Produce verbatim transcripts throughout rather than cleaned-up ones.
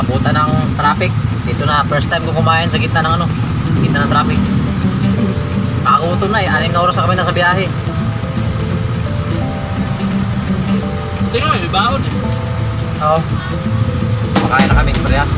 abutan ng traffic. Dito na, first time ko kumain sa gitna ng ano, gitna ng traffic. Nakagutom na eh, anim na oras na kami nasa biyahe. Tingnan mo, may baon eh. Oo. Makain na kami, parehas.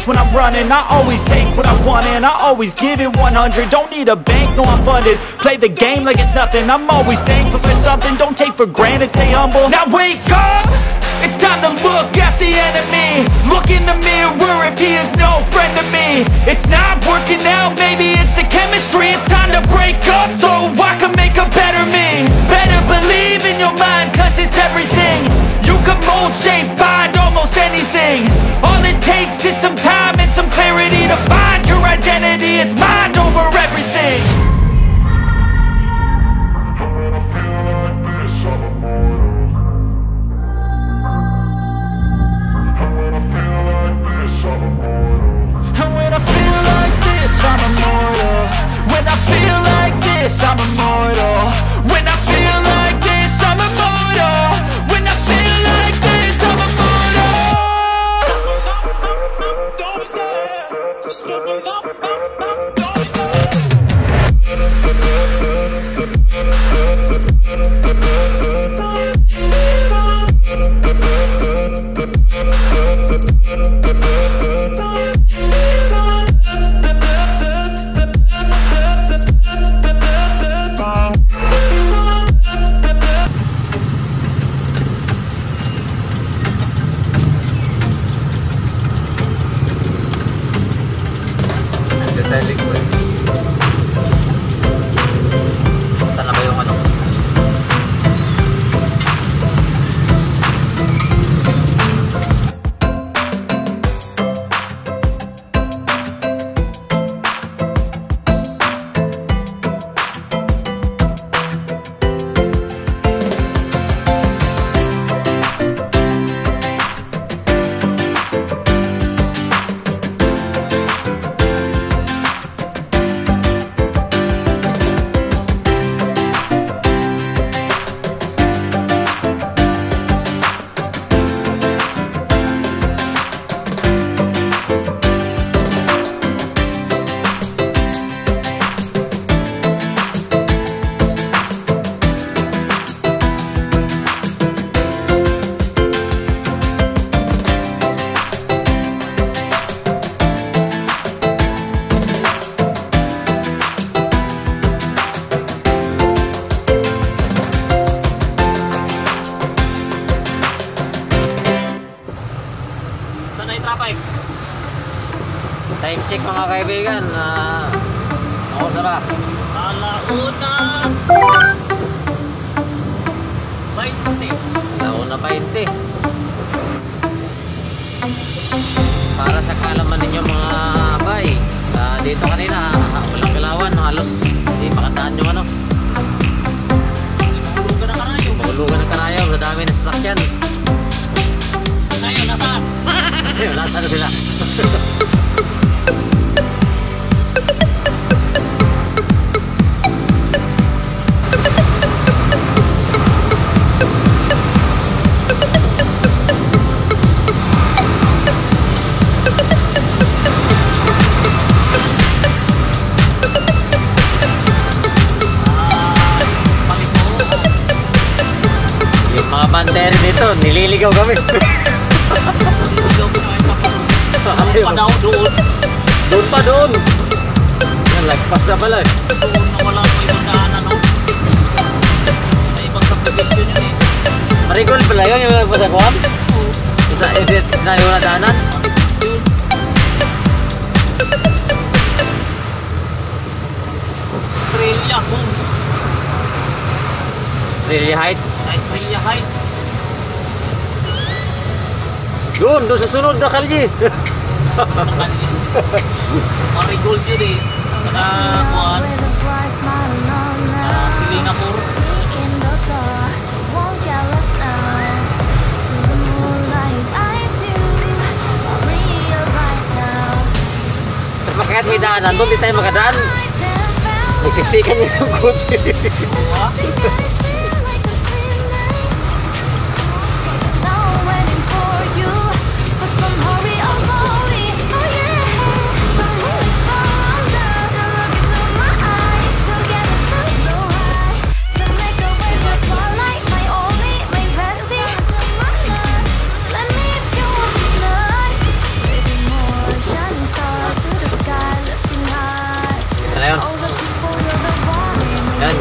race when I'm running. I always take what I want and I always give it one hundred. Don't need a bank, no I'm funded. Play the game like it's nothing. I'm always thankful for something. Don't take for granted, stay humble. Now wake up, it's time to look at the enemy. Look in the mirror if he is no friend to me. It's not working out, maybe it's the chemistry. It's time to break up so I can make a better me. Better believe in your mind, cause it's everything. You can mold, shape, find almost anything. All it takes is some time and some clarity to find your identity. It's mind over everything. And when I feel like this, I'm immortal. When I feel like this, I'm immortal. When I feel like this, I'm immortal. When I feel like this, I'm immortal. Don't be scared. Just double up, up, up. Don't be scared. Detailing ko eh. Saan na ba yung ano? Saan na yung traffic? Time check mga kaibigan. Uh, ako sa ba? Alauna twenty. Alauna twenty. Para sa kalaman ninyo mga bay, uh, dito kanina walang kilawan, halos hindi makandaan yung ano. Mahulugan ng kanayo. Mahulugan ng kanayo, madami na sasakyan. Ngayon, nasaan? Ayun, nasa na sila. Yung mga banderi dito, nililigaw kami. Nililigaw ko ngayon pakiso. Doon pa daw, doon. Doon pa doon. Yan, lagpas na pala eh. Doon na wala ko ibang daanan, no? May ibang subdivision yun eh. Marigol pala yun, yung lagpas sa kuwan? Oo. Isa, edit na yung nadaanan? Yun. Australia Homes. Australia Heights. Australia Heights. Doon, doon sa sunod na kalye. Marigold yun eh. Sa kuwan. Sa Singapore. Kahit may daanan doon, di tayo makadaan. Nagsiksikan niya yung kotse.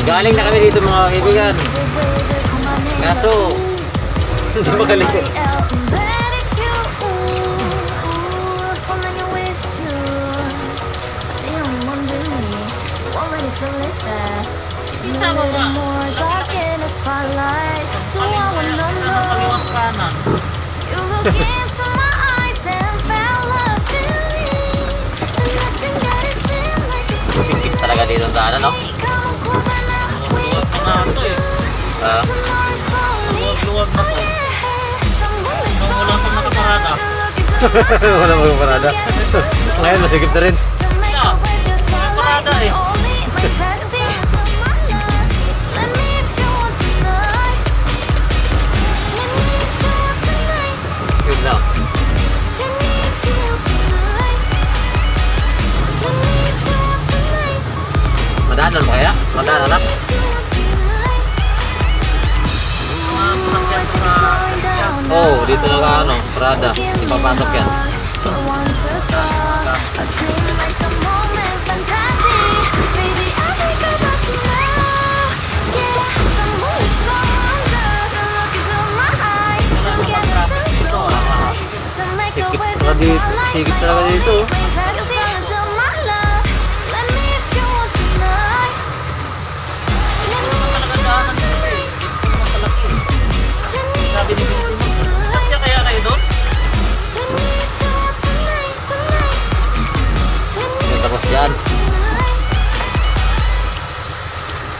Galing na kami dito mga kaibigan. Kaso, hindi magaling. Kita mo ba? Pag-iwas kanan. Sikip talaga dito sa ano, no? Luwag pa nga ito eh. Ah, Luwag-luwag na to. Nung wala pang nakaparada. wala mga parada. Ngayon, masikip na rin. Wala. Nakaparada eh. Yun lang. Madanan ba kaya? Madanan na? Mga sasakyan sa sasakyan. Oo, oh, dito na ka ano, parada. Ipapasok yan. Sikip talaga dito. Sikip talaga dito.